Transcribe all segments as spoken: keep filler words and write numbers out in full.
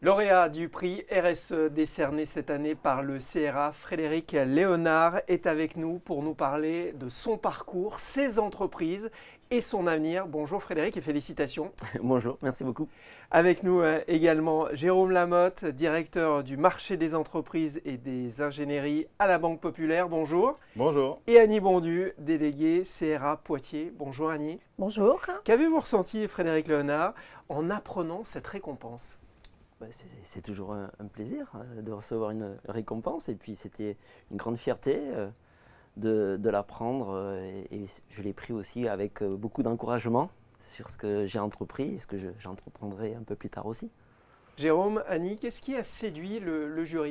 Lauréat du prix R S E décerné cette année par le C R A, Frédéric Léonard est avec nous pour nous parler de son parcours, ses entreprises et son avenir. Bonjour Frédéric et félicitations. Bonjour, merci beaucoup. Avec nous euh, également Jérôme Lamotte, directeur du marché des entreprises et des ingénieries à la Banque Populaire. Bonjour. Bonjour. Et Annie Bondu, déléguée C R A Poitiers. Bonjour Annie. Bonjour. Qu'avez-vous ressenti Frédéric Léonard en apprenant cette récompense ? C'est toujours un, un plaisir de recevoir une récompense et puis c'était une grande fierté de, de la prendre et, et je l'ai pris aussi avec beaucoup d'encouragement sur ce que j'ai entrepris et ce que j'entreprendrai un peu plus tard aussi. Jérôme, Annie, qu'est-ce qui a séduit le, le jury ?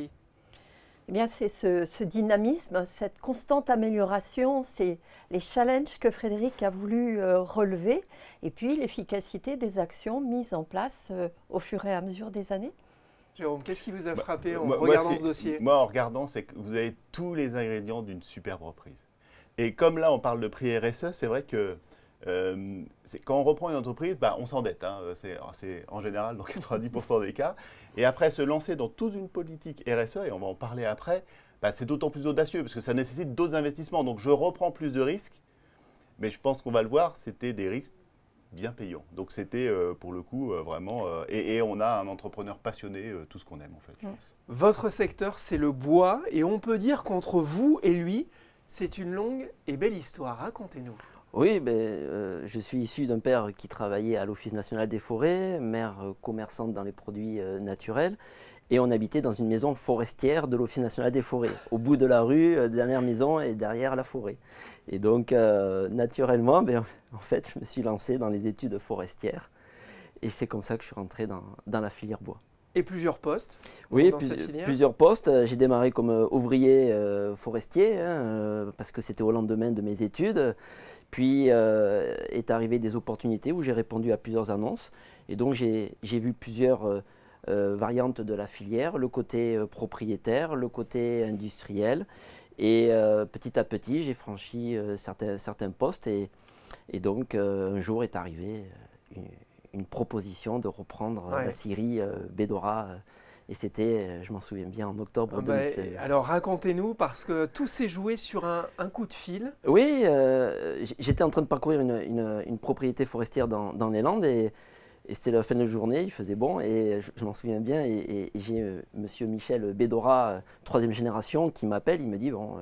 Eh bien, c'est ce, ce dynamisme, cette constante amélioration, c'est les challenges que Frédéric a voulu euh, relever et puis l'efficacité des actions mises en place euh, au fur et à mesure des années. Jérôme, qu'est-ce qui vous a frappé bah, en moi, regardant moi, ce dossier ? Moi, en regardant, c'est que vous avez tous les ingrédients d'une superbe reprise. Et comme là, on parle de prix R S E, c'est vrai que euh, quand on reprend une entreprise, bah, on s'endette. Hein, c'est en général dans quatre-vingt-dix pour cent des cas. Et après, se lancer dans toute une politique R S E, et on va en parler après, bah, c'est d'autant plus audacieux parce que ça nécessite d'autres investissements. Donc, je reprends plus de risques. Mais je pense qu'on va le voir, c'était des risques bien payants. Donc, c'était euh, pour le coup euh, vraiment… Euh, et, et on a un entrepreneur passionné, euh, tout ce qu'on aime en fait, je pense. Votre secteur, c'est le bois. Et on peut dire qu'entre vous et lui, c'est une longue et belle histoire. Racontez-nous. Oui, ben, euh, je suis issu d'un père qui travaillait à l'Office national des forêts, mère euh, commerçante dans les produits euh, naturels, et on habitait dans une maison forestière de l'Office national des forêts, au bout de la rue, euh, dernière maison et derrière la forêt. Et donc, euh, naturellement, ben, en fait, je me suis lancé dans les études forestières, et c'est comme ça que je suis rentré dans, dans la filière bois. Et plusieurs postes oui, dans plus, cette filière. plusieurs postes. J'ai démarré comme ouvrier euh, forestier, hein, euh, parce que c'était au lendemain de mes études. Puis euh, est arrivé des opportunités où j'ai répondu à plusieurs annonces. Et donc j'ai vu plusieurs euh, euh, variantes de la filière, le côté euh, propriétaire, le côté industriel. Et euh, petit à petit, j'ai franchi euh, certains, certains postes. Et, et donc euh, un jour est arrivé une, une proposition de reprendre ouais. la scierie euh, Bedora. Euh, et c'était, je m'en souviens bien, en octobre bah, deux mille seize. Alors racontez-nous, parce que tout s'est joué sur un, un coup de fil. Oui, euh, j'étais en train de parcourir une, une, une propriété forestière dans, dans les Landes et, et c'était la fin de journée, il faisait bon et je, je m'en souviens bien. Et, et, et j'ai euh, monsieur Michel Bedora, euh, troisième génération, qui m'appelle, il me dit bon,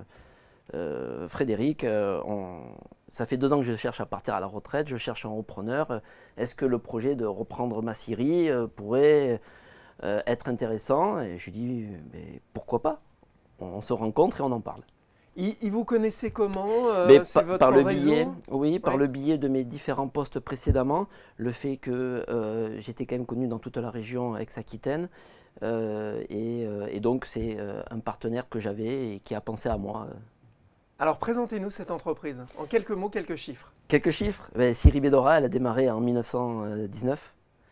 euh, Frédéric, euh, on, ça fait deux ans que je cherche à partir à la retraite, je cherche un repreneur. Est-ce que le projet de reprendre ma scierie euh, pourrait Euh, être intéressant? Et je lui dis, mais pourquoi pas? On, on se rencontre et on en parle. Il, il vous connaissait comment euh, mais C'est votre par le réseau biais, Oui, ouais. par le biais de mes différents postes précédemment, le fait que euh, j'étais quand même connu dans toute la région Aix-Aquitaine, euh, et, euh, et donc c'est euh, un partenaire que j'avais et qui a pensé à moi. Alors présentez-nous cette entreprise, en quelques mots, quelques chiffres. Quelques chiffres, ben, Scierie Bedora, elle a démarré en mille neuf cent dix-neuf.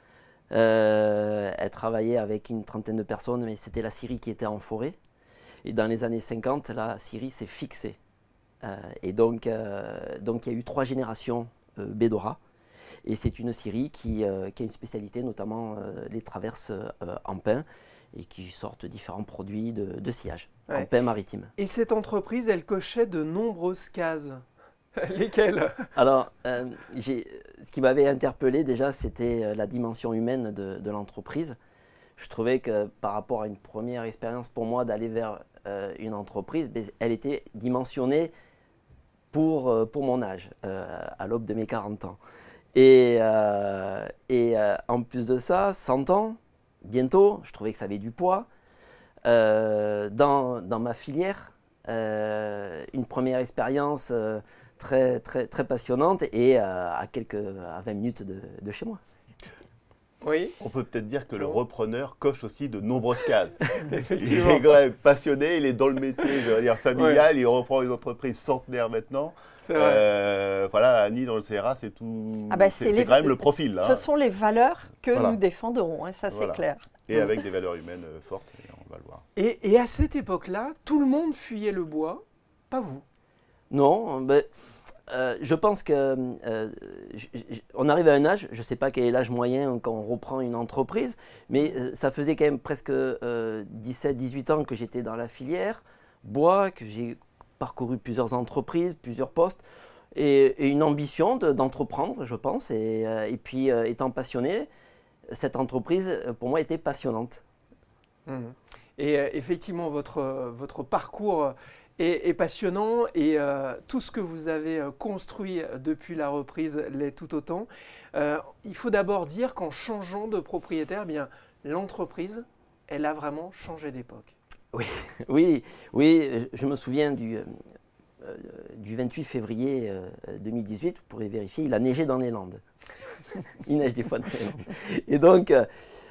Euh, elle travaillait avec une trentaine de personnes, mais c'était la scierie qui était en forêt. Et dans les années cinquante, la scierie s'est fixée. Euh, et donc, euh, donc, il y a eu trois générations euh, Bedora. Et c'est une scierie qui, euh, qui a une spécialité, notamment euh, les traverses euh, en pin, et qui sortent différents produits de, de sciage, ouais. en pin maritime. Et cette entreprise, elle cochait de nombreuses cases. Lesquelles? Alors, euh, ce qui m'avait interpellé déjà, c'était euh, la dimension humaine de, de l'entreprise. Je trouvais que par rapport à une première expérience pour moi d'aller vers euh, une entreprise, ben, elle était dimensionnée pour, euh, pour mon âge, euh, à l'aube de mes quarante ans. Et, euh, et euh, en plus de ça, cent ans, bientôt, je trouvais que ça avait du poids. Euh, dans, dans ma filière, euh, une première expérience euh, Très, très, très passionnante et euh, à, quelques, à vingt minutes de, de chez moi. Oui. On peut peut-être dire que le repreneur coche aussi de nombreuses cases. Effectivement. Il est quand même passionné, il est dans le métier, je veux dire, familial, ouais. Il reprend une entreprise centenaire maintenant. C'est vrai. Euh, voilà, Annie dans le C R A, c'est tout. Ah bah c'est les... quand même le profil. Ce hein. sont les valeurs que voilà. nous défendrons, hein, ça voilà. c'est clair. Et avec des valeurs humaines fortes, on va le voir. Et, et à cette époque-là, tout le monde fuyait le bois, pas vous. Non, ben, euh, je pense que euh, j- j- on arrive à un âge, je ne sais pas quel est l'âge moyen quand on reprend une entreprise, mais euh, ça faisait quand même presque euh, dix-sept dix-huit ans que j'étais dans la filière bois, que j'ai parcouru plusieurs entreprises, plusieurs postes, et, et une ambition de- d'entreprendre, je pense. Et, euh, et puis, euh, étant passionné, cette entreprise, euh, pour moi, était passionnante. Mhm. Et euh, effectivement, votre, euh, votre parcours est, est passionnant et euh, tout ce que vous avez euh, construit depuis la reprise l'est tout autant. Euh, il faut d'abord dire qu'en changeant de propriétaire, eh bien, l'entreprise, elle a vraiment changé d'époque. Oui, oui, je- je me souviens du, euh, euh, du vingt-huit février euh, deux mille dix-huit, vous pourrez vérifier, il a neigé dans les Landes. Il neige des fois dans les Landes. Et donc, euh,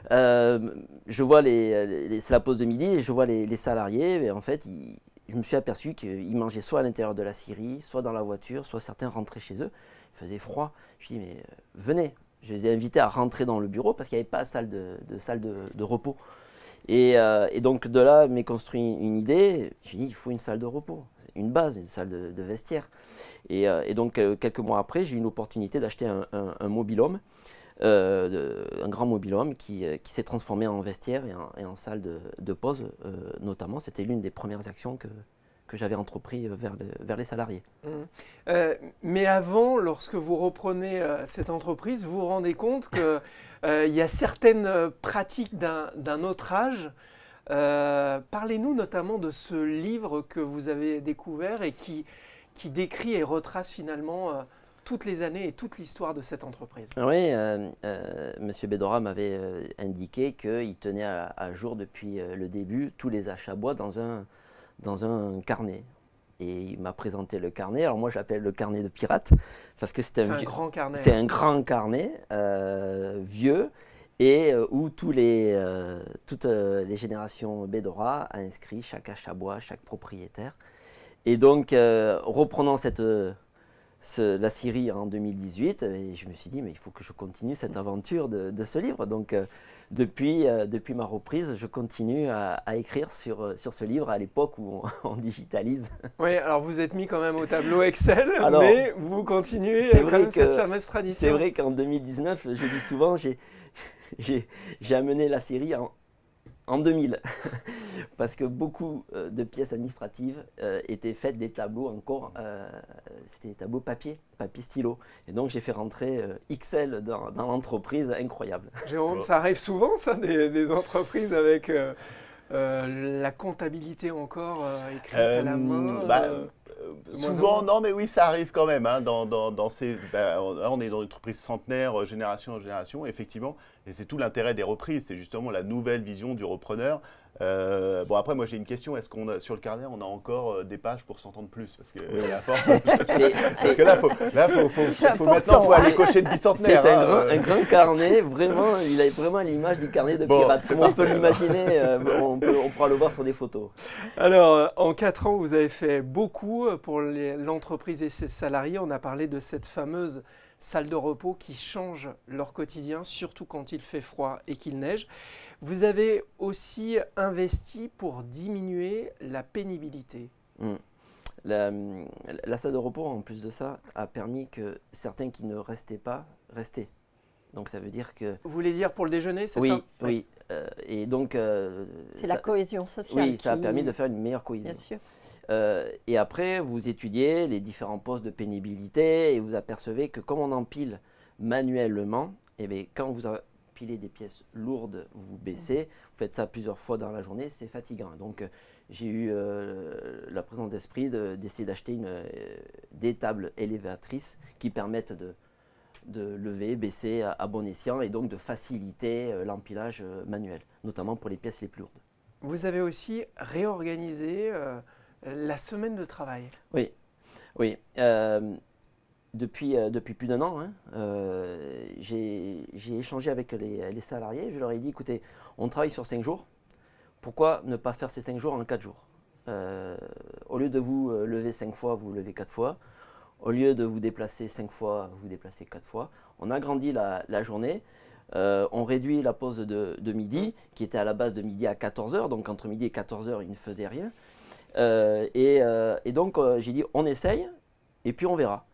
euh, je vois les, les- c'est la pause de midi, et je vois les, les salariés, et en fait, ils- je me suis aperçu qu'ils mangeaient soit à l'intérieur de la scierie, soit dans la voiture, soit certains rentraient chez eux. Il faisait froid. Je me suis dit, mais euh, venez. Je les ai invités à rentrer dans le bureau parce qu'il n'y avait pas de salle de, de, salle de, de repos. Et, euh, et donc de là m'est construit une idée. Je me suis dit, il faut une salle de repos, une base, une salle de, de vestiaire. Et, euh, et donc euh, quelques mois après, j'ai eu une opportunité d'acheter un, un, un mobil-home, euh, de- un grand mobil-home qui, euh, qui s'est transformé en vestiaire et en, et en salle de, de pause, euh, notamment. C'était l'une des premières actions que, que j'avais entrepris euh, vers, le- vers les salariés. Mhm. Euh, mais avant, lorsque vous reprenez euh, cette entreprise, vous vous rendez compte qu'il y a certaines euh, pratiques d'un d'un autre âge. Euh, Parlez-nous notamment de ce livre que vous avez découvert et qui, qui décrit et retrace finalement euh, toutes les années et toute l'histoire de cette entreprise. Oui, euh, euh, M. Bédora m'avait euh, indiqué qu'il tenait à, à jour depuis euh, le début tous les achats bois dans un, dans un carnet. Et il m'a présenté le carnet. Alors moi, je l'appelle le carnet de pirate parce que c'est C'est un, un vieux- grand carnet. c'est un grand carnet euh, vieux et euh, où tous les, euh, toutes euh, les générations Bédora a inscrit chaque achat bois, chaque propriétaire. Et donc, euh, reprenant cette, euh, ce- la Syrie en deux mille dix-huit, et je me suis dit, mais il faut que je continue cette aventure de, de ce livre. Donc, euh, depuis, euh, depuis ma reprise, je continue à, à écrire sur, euh, sur ce livre à l'époque où on, on digitalise. Oui, alors vous êtes mis quand même au tableau Excel, Alors, mais vous continuez c'est euh, quand vrai même que- cette fameuse tradition. C'est vrai qu'en deux mille dix-neuf, je dis souvent, j'ai j'ai- j'ai amené la série en, en deux mille. Parce que beaucoup euh, de pièces administratives euh, étaient faites des tableaux encore, euh, c'était des tableaux papier, papier stylo. Et donc j'ai fait rentrer euh, X L dans, dans l'entreprise, incroyable. Jérôme, ça arrive souvent ça, des, des entreprises avec euh, euh, la comptabilité encore euh, écrite à la Euh, main bah, euh, Euh, de moins en souvent, moins. non, mais oui, ça arrive quand même. Hein, dans, dans, dans ces, bah, on, là, on est dans une entreprise centenaire, euh, génération en génération, effectivement. Et c'est tout l'intérêt des reprises. C'est justement la nouvelle vision du repreneur. Euh, bon, après, moi, j'ai une question. Est-ce qu'on a, sur le carnet, on a encore euh, des pages pour cent ans de plus? Parce que, euh, à force, C'est- parce que là, faut, là, faut, faut, faut, faut maintenant faut aller cocher le C'est bicentenaire. un, hein, grand, euh. un grand carnet, vraiment, il a vraiment l'image du carnet de Bon, pirate. c'est Comme on peut parfait, l'imaginer, euh, on, peut- on pourra le voir sur des photos. Alors, euh, en quatre ans, vous avez fait beaucoup pour les- l'entreprise et ses salariés. On a parlé de cette fameuse salle de repos qui change leur quotidien, surtout quand il fait froid et qu'il neige. Vous avez aussi investi pour diminuer la pénibilité. Mm. La, la salle de repos, en plus de ça, a permis que certains qui ne restaient pas, restaient. Donc ça veut dire que... Vous voulez dire pour le déjeuner, c'est Oui, ça? oui. euh, et donc... euh, C'est ça- la cohésion sociale. Oui, ça a qui- permis de faire une meilleure cohésion. Bien sûr. Euh, et après, vous étudiez les différents postes de pénibilité et vous apercevez que comme on empile manuellement, eh bien, quand vous empilez des pièces lourdes, vous baissez, vous faites ça plusieurs fois dans la journée, c'est fatigant. Donc euh, j'ai eu euh, la présence d'esprit de- d'essayer d'acheter une, euh, des tables élévatrices qui permettent de, de lever, baisser à, à bon escient et donc de faciliter euh, l'empilage euh, manuel, notamment pour les pièces les plus lourdes. Vous avez aussi réorganisé euh, la semaine de travail. Oui, oui. Euh, depuis, euh, depuis plus d'un an, hein, euh, j'ai j'ai échangé avec les, les salariés. Je leur ai dit, écoutez, on travaille sur cinq jours. Pourquoi ne pas faire ces cinq jours en quatre jours? Euh, Au lieu de vous euh, lever cinq fois, vous vous levez quatre fois. Au lieu de vous déplacer cinq fois, vous vous déplacez quatre fois. On agrandit la, la journée. Euh, on réduit la pause de, de midi, qui était à la base de midi à quatorze heures. Donc entre midi et quatorze heures, il ne faisait rien. Euh, et, euh, et donc, euh, j'ai dit, on essaye, et puis on verra.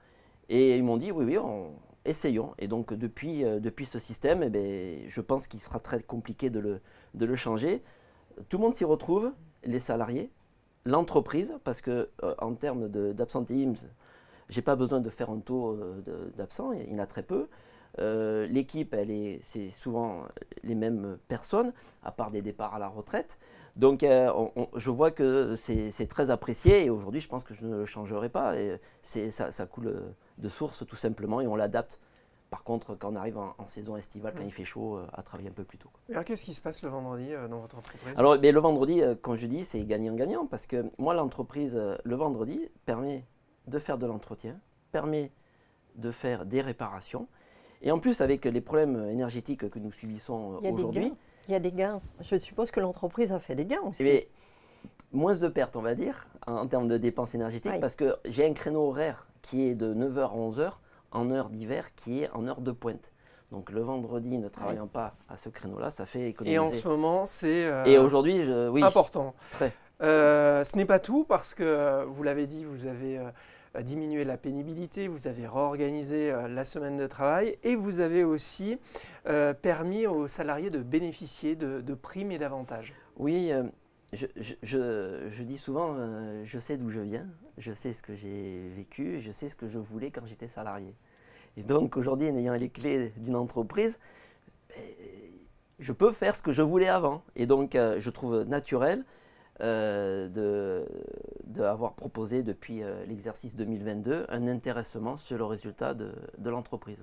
Et ils m'ont dit, oui, oui, on, essayons. Et donc, depuis, euh, depuis ce système, eh bien, je pense qu'il sera très compliqué de le, de le changer. Tout le monde s'y retrouve, les salariés, l'entreprise, parce que euh, en termes d'absentéisme, je n'ai pas besoin de faire un taux euh, d'absents, il y en a très peu. Euh, L'équipe, c'est souvent les mêmes personnes, à part des départs à la retraite. Donc, euh, on, on, je vois que c'est très apprécié et aujourd'hui, je pense que je ne le changerai pas. Et ça, ça coule de source tout simplement et on l'adapte. Par contre, quand on arrive en, en saison estivale, quand il fait chaud, à travailler un peu plus tôt. Alors, qu'est-ce qui se passe le vendredi euh, dans votre entreprise? Alors, mais le vendredi, euh, comme je dis, c'est gagnant-gagnant parce que moi, l'entreprise, euh, le vendredi, permet de faire de l'entretien, permet de faire des réparations. Et en plus, avec les problèmes énergétiques que nous subissons aujourd'hui, il y a des gains. Je suppose que l'entreprise a fait des gains aussi. Mais moins de pertes, on va dire, en, en termes de dépenses énergétiques, oui. Parce que j'ai un créneau horaire qui est de neuf heures à onze heures, en heure d'hiver, qui est en heure de pointe. Donc le vendredi, ne travaillant oui. pas à ce créneau-là, ça fait économiser. Et en ce moment, c'est euh, Et aujourd'hui, oui, important. Très. Euh, ce n'est pas tout, parce que, vous l'avez dit, vous avez euh, diminué la pénibilité, vous avez réorganisé euh, la semaine de travail et vous avez aussi euh, permis aux salariés de bénéficier de, de primes et d'avantages. Oui, euh, je, je, je, je dis souvent, euh, je sais d'où je viens, je sais ce que j'ai vécu, je sais ce que je voulais quand j'étais salarié. Et donc aujourd'hui, en ayant les clés d'une entreprise, je peux faire ce que je voulais avant. Et donc euh, je trouve naturel euh, d'avoir de, de proposé depuis euh, l'exercice deux mille vingt-deux un intéressement sur le résultat de, de l'entreprise.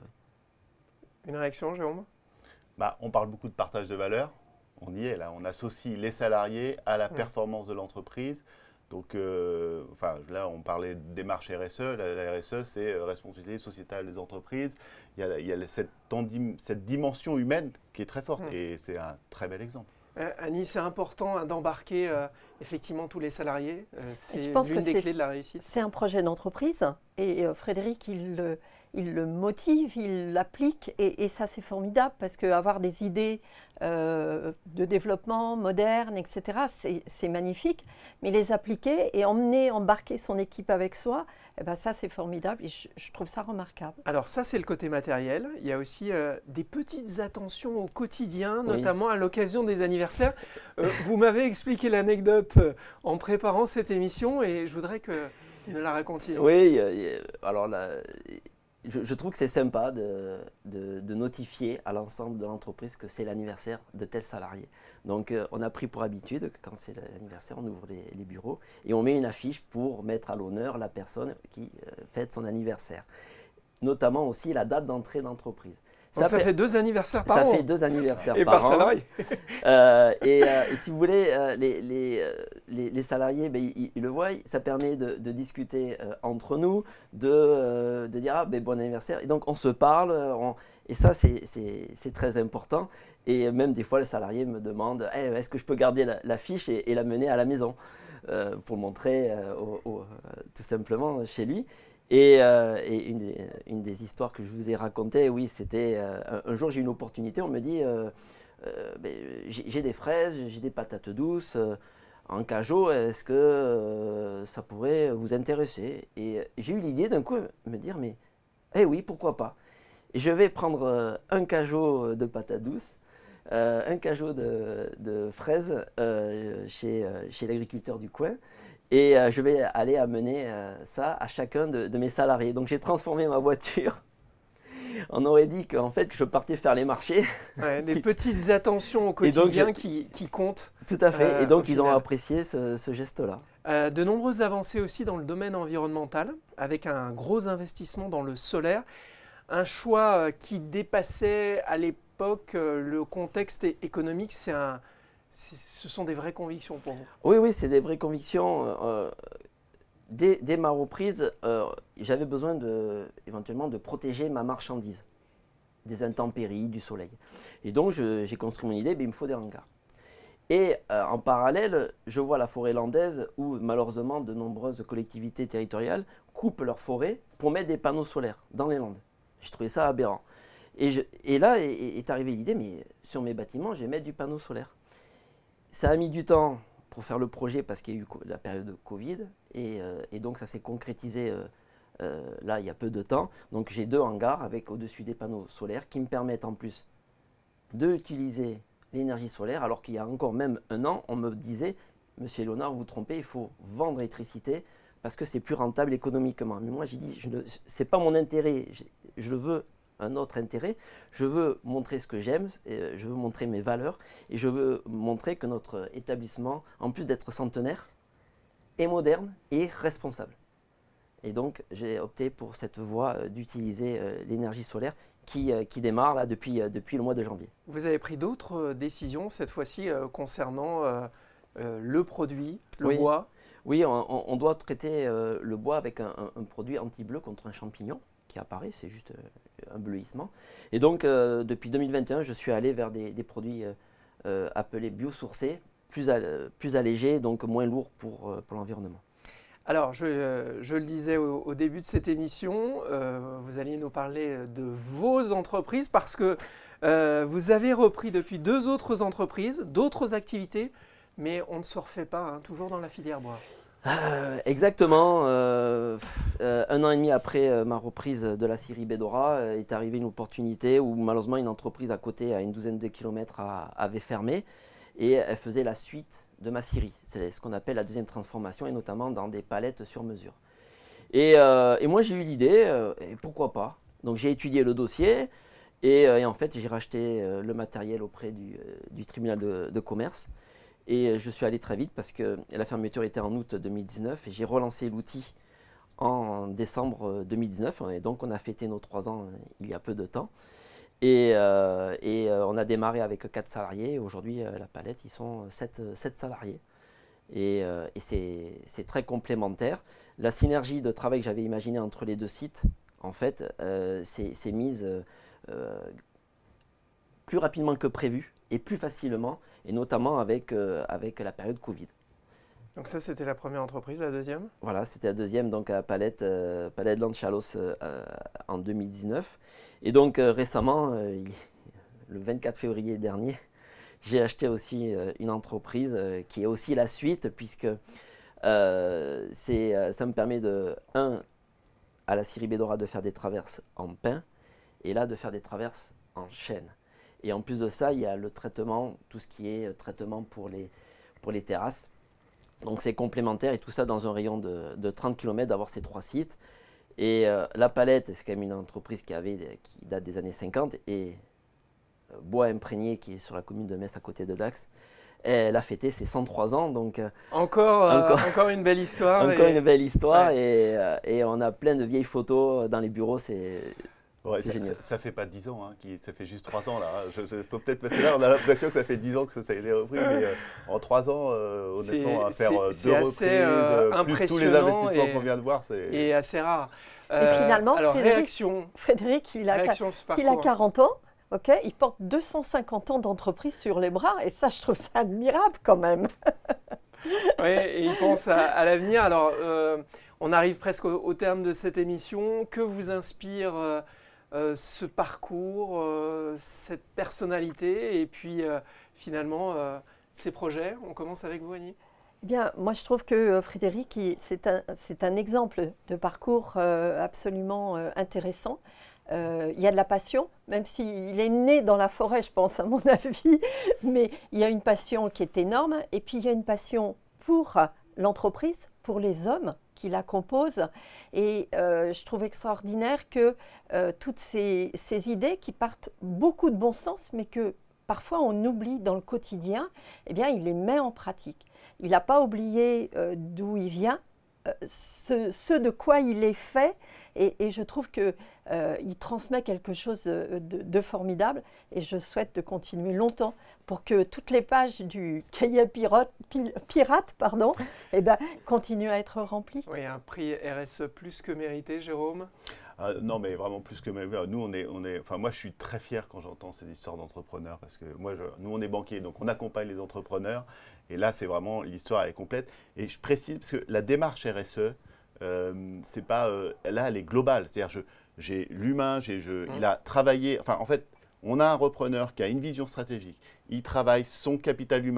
Oui. Une réaction, Jérôme? Bah, on parle beaucoup de partage de valeur. On y est là, on associe les salariés à la performance de l'entreprise. Donc, euh, enfin, là, on parlait de démarche R S E. La, la R S E, c'est euh, responsabilité sociétale des entreprises. Il y a, il y a cette, cette dimension humaine qui est très forte mmh. et c'est un très bel exemple. Euh, Annie, c'est important d'embarquer euh, effectivement tous les salariés. Euh, c'est l'une des clés de la réussite. C'est un projet d'entreprise et euh, Frédéric, il le, il le motive, il l'applique et, et ça, c'est formidable parce qu'avoir des idées euh, de développement modernes, et cetera, c'est magnifique. Mais les appliquer et emmener, embarquer son équipe avec soi, eh ben ça, c'est formidable et je, je trouve ça remarquable. Alors ça, c'est le côté matériel. Il y a aussi euh, des petites attentions au quotidien, oui. notamment à l'occasion des anniversaires. Euh, vous m'avez expliqué l'anecdote en préparant cette émission et je voudrais que vous la racontiez. Oui, euh, alors là, je, je trouve que c'est sympa de, de, de notifier à l'ensemble de l'entreprise que c'est l'anniversaire de tel salarié. Donc euh, on a pris pour habitude que quand c'est l'anniversaire, on ouvre les, les bureaux et on met une affiche pour mettre à l'honneur la personne qui euh, fête son anniversaire. Notamment aussi la date d'entrée d'entreprise. Donc ça, ça fait, fait deux anniversaires par ça an. Ça fait deux anniversaires et par, par an. salarié. euh, et, euh, et si vous voulez, euh, les, les, euh, les, les salariés, ben, ils, ils le voient, ça permet de, de discuter euh, entre nous, de, euh, de dire ah, ben, bon anniversaire. Et donc on se parle, on, et ça c'est très important. Et même des fois, les salariés me demandent hey, est-ce que je peux garder la, la fiche et, et la mener à la maison euh, pour montrer euh, au, au, tout simplement chez lui. Et, euh, et une, des, une des histoires que je vous ai racontées, oui, c'était euh, un, un jour j'ai eu une opportunité, on me dit euh, euh, ben, j'ai des fraises, j'ai des patates douces euh, en cajot, est-ce que euh, ça pourrait vous intéresser? Et j'ai eu l'idée d'un coup de me dire, mais eh oui, pourquoi pas? Et je vais prendre euh, un cajot de patates douces, euh, un cajot de, de fraises euh, chez, euh, chez l'agriculteur du coin. Et euh, je vais aller amener euh, ça à chacun de, de mes salariés. Donc j'ai transformé ma voiture. On aurait dit qu'en fait que je partais faire les marchés. Ouais, des petites attentions au quotidien donc, qui, qui comptent. Tout à fait. Euh, et donc ils final. ont apprécié ce, ce geste-là. Euh, de nombreuses avancées aussi dans le domaine environnemental, avec un gros investissement dans le solaire. Un choix qui dépassait à l'époque le contexte économique. C'est un... Ce sont des vraies convictions pour vous? Oui, oui, c'est des vraies convictions. Euh, dès, dès ma reprise, euh, j'avais besoin de, éventuellement de protéger ma marchandise des intempéries, du soleil. Et donc, j'ai construit mon idée, ben, il me faut des hangars. Et euh, en parallèle, je vois la forêt landaise où, malheureusement, de nombreuses collectivités territoriales coupent leurs forêts pour mettre des panneaux solaires dans les Landes. J'ai trouvé ça aberrant. Et, je, et là est, est arrivée l'idée, mais sur mes bâtiments, je vais mettre du panneau solaire. Ça a mis du temps pour faire le projet parce qu'il y a eu la période de Covid et, euh, et donc ça s'est concrétisé euh, euh, là il y a peu de temps. Donc j'ai deux hangars avec au-dessus des panneaux solaires qui me permettent en plus d'utiliser l'énergie solaire, alors qu'il y a encore même un an, on me disait « Monsieur Léonard, vous vous trompez, il faut vendre l'électricité parce que c'est plus rentable économiquement. » Mais moi j'ai dit, ce n'est pas mon intérêt, je, je veux un autre intérêt, je veux montrer ce que j'aime, je veux montrer mes valeurs et je veux montrer que notre établissement, en plus d'être centenaire, est moderne et responsable. Et donc j'ai opté pour cette voie euh, d'utiliser euh, l'énergie solaire qui, euh, qui démarre là, depuis, euh, depuis le mois de janvier. Vous avez pris d'autres euh, décisions cette fois-ci euh, concernant euh, euh, le produit, le oui. bois? Oui, on, on doit traiter euh, le bois avec un, un, un produit anti-bleu contre un champignon qui apparaît, c'est juste euh, un bleuissement. Et donc euh, depuis deux mille vingt et un, je suis allé vers des, des produits euh, euh, appelés biosourcés, plus, à, plus allégés, donc moins lourds pour, euh, pour l'environnement. Alors, je, euh, je le disais au, au début de cette émission, euh, vous alliez nous parler de vos entreprises parce que euh, vous avez repris depuis deux autres entreprises, d'autres activités, mais on ne se refait pas, hein, toujours dans la filière bois. Euh, exactement. Euh, euh, un an et demi après euh, ma reprise de la scierie Bédora, euh, est arrivée une opportunité où malheureusement une entreprise à côté, à une douzaine de kilomètres, a, avait fermé et elle faisait la suite de ma scierie. C'est ce qu'on appelle la deuxième transformation et notamment dans des palettes sur mesure. Et, euh, et moi j'ai eu l'idée, euh, et pourquoi pas. Donc j'ai étudié le dossier et, euh, et en fait j'ai racheté euh, le matériel auprès du, euh, du tribunal de, de commerce. Et je suis allé très vite parce que la fermeture était en août deux mille dix-neuf et j'ai relancé l'outil en décembre deux mille dix-neuf. Et donc on a fêté nos trois ans il y a peu de temps. Et, euh, et euh, on a démarré avec quatre salariés. Aujourd'hui, euh, la palette, ils sont sept salariés. Et, euh, et c'est très complémentaire. La synergie de travail que j'avais imaginée entre les deux sites, en fait, euh, s'est mise euh, plus rapidement que prévu et plus facilement, et notamment avec, euh, avec la période Covid. Donc ça, c'était la première entreprise, la deuxième? Voilà, c'était la deuxième, donc à Palette, euh, Palette Land-Chalos euh, en deux mille dix-neuf. Et donc euh, récemment, euh, il, le vingt-quatre février dernier, j'ai acheté aussi euh, une entreprise euh, qui est aussi la suite, puisque euh, c'est, euh, ça me permet de, un, à la scierie Bédora de faire des traverses en pin, et là de faire des traverses en chêne. Et en plus de ça, il y a le traitement, tout ce qui est traitement pour les, pour les terrasses. Donc c'est complémentaire et tout ça dans un rayon de, de trente kilomètres d'avoir ces trois sites. Et euh, la Palette, c'est quand même une entreprise qui, avait, qui date des années cinquante et euh, Bois Imprégné qui est sur la commune de Metz à côté de Dax, elle a fêté ses cent trois ans. Donc, euh, encore, euh, encore, encore une belle histoire. Encore et... une belle histoire ouais. et, euh, et on a plein de vieilles photos dans les bureaux. C'est Ouais, ça, ça, ça fait pas dix ans, hein, qui, ça fait juste trois ans là. Je, je, faut peut-être parce que là on a l'impression que ça fait dix ans que ça, ça a été repris, mais euh, en trois ans, euh, honnêtement, à faire euh, deux reprises, euh, plus tous les investissements qu'on vient de voir, c'est et assez rare. Euh, et finalement, alors, Frédéric, réaction, Frédéric, il a, réaction il a quarante ans. Ok, il porte deux cent cinquante ans d'entreprise sur les bras et ça, je trouve ça admirable quand même. Oui, et il pense à, à l'avenir. Alors, euh, on arrive presque au, au terme de cette émission. Que vous inspire euh, euh, ce parcours, euh, cette personnalité et puis euh, finalement euh, ces projets? On commence avec vous, Annie. Eh bien, moi, je trouve que Frédéric, c'est un, c'est un exemple de parcours euh, absolument euh, intéressant. Euh, il y a de la passion, même s'il est né dans la forêt, je pense, à mon avis, mais il y a une passion qui est énorme. Et puis, il y a une passion pour l'entreprise, pour les hommes qui la composent. Et euh, je trouve extraordinaire que euh, toutes ces, ces idées qui partent beaucoup de bon sens, mais que parfois on oublie dans le quotidien, eh bien, il les met en pratique. Il n'a pas oublié euh, d'où il vient, euh, ce, ce de quoi il est fait, et, et je trouve qu'il euh, transmet quelque chose de, de, de formidable, et je souhaite de continuer longtemps pour que toutes les pages du cahier pirate, pirate pardon, eh ben, continuent à être remplies. Oui, un prix R S E plus que mérité, Jérôme. Ah, non, mais vraiment plus que même. Nous, on est, on est, enfin, moi, je suis très fier quand j'entends ces histoires d'entrepreneurs parce que moi, je, nous, on est banquiers, donc on accompagne les entrepreneurs. Et là, c'est vraiment l'histoire elle est complète. Et je précise parce que la démarche R S E, euh, c'est pas, euh, là, elle est globale. C'est-à-dire, j'ai l'humain, j'ai, je, mmh. il a travaillé. Enfin, en fait, on a un repreneur qui a une vision stratégique. Il travaille son capital humain.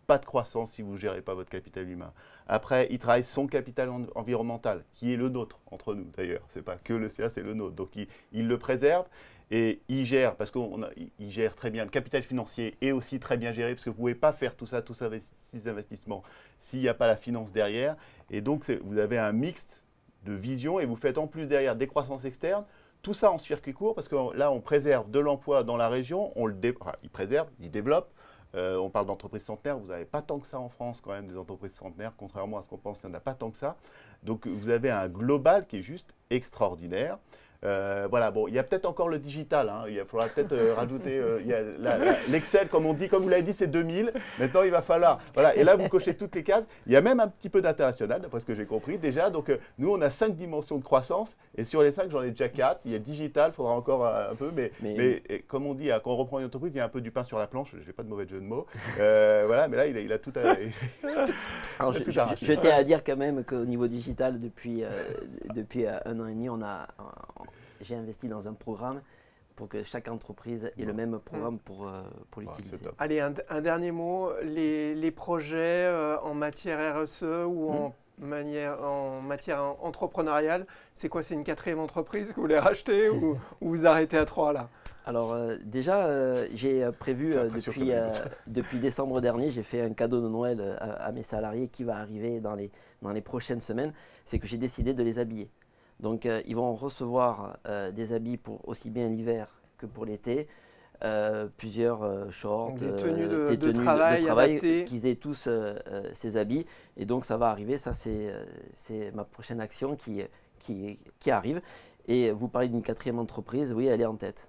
pas de croissance si vous ne gérez pas votre capital humain. Après, il travaille son capital en environnemental, qui est le nôtre, entre nous d'ailleurs. Ce n'est pas que le C A, c'est le nôtre. Donc, il, il le préserve et il gère, parce qu'il gère très bien le capital financier et aussi très bien géré, parce que vous ne pouvez pas faire tout ça, tous ces investissements, s'il n'y a pas la finance derrière. Et donc, vous avez un mix de vision et vous faites en plus derrière des croissances externes. Tout ça en circuit court, parce que là, on préserve de l'emploi dans la région, on le dé... enfin, il préserve, il développe. Euh, on parle d'entreprises centenaires, vous n'avez pas tant que ça en France quand même, des entreprises centenaires, contrairement à ce qu'on pense, il n'y en a pas tant que ça. Donc vous avez un global qui est juste extraordinaire. Euh, voilà, bon, il y a peut-être encore le digital, hein. Il faudra peut-être euh, rajouter euh, l'Excel, comme on dit, comme vous l'avez dit, c'est deux mille. Maintenant, il va falloir, voilà, et là, vous cochez toutes les cases. Il y a même un petit peu d'international, d'après ce que j'ai compris déjà. Donc, euh, nous, on a cinq dimensions de croissance, et sur les cinq, j'en ai déjà quatre. Il y a le digital, il faudra encore euh, un peu, mais, mais, mais et, comme on dit, hein, quand on reprend une entreprise, il y a un peu du pain sur la planche. Je n'ai pas de mauvais jeu de mots. Euh, voilà, mais là, il a, il a tout à. Alors, je, je, je tiens à dire quand même qu'au niveau digital, depuis, euh, depuis euh, un an et demi, on a, on, j'ai investi dans un programme pour que chaque entreprise ait le même programme pour, euh, pour l'utiliser. Ouais, allez, un, un dernier mot. Les, les projets euh, en matière R S E ou mmh. en, manière, en matière entrepreneuriale, c'est quoi? C'est une quatrième entreprise que vous voulez racheter ou, ou vous arrêtez à trois là? Alors euh, déjà, euh, j'ai prévu euh, depuis, euh, depuis décembre dernier, j'ai fait un cadeau de Noël à, à mes salariés qui va arriver dans les, dans les prochaines semaines. C'est que j'ai décidé de les habiller. Donc euh, ils vont recevoir euh, des habits pour aussi bien l'hiver que pour l'été, euh, plusieurs euh, shorts, des tenues de, euh, des de tenues travail, de travail adaptées. Qu'ils aient tous euh, euh, ces habits. Et donc ça va arriver, ça c'est euh, ma prochaine action qui, qui, qui arrive. Et vous parlez d'une quatrième entreprise, oui, elle est en tête.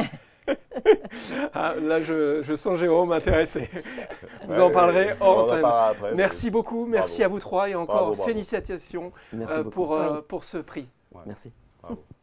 Ah, là, je, je sens Jérôme intéressé. Vous ouais, en parlerez hors antenne. Après, merci mais... beaucoup, merci bravo. À vous trois et encore bravo, bravo. Félicitations merci euh, pour, euh, pour ce prix. Ouais. Merci. Bravo.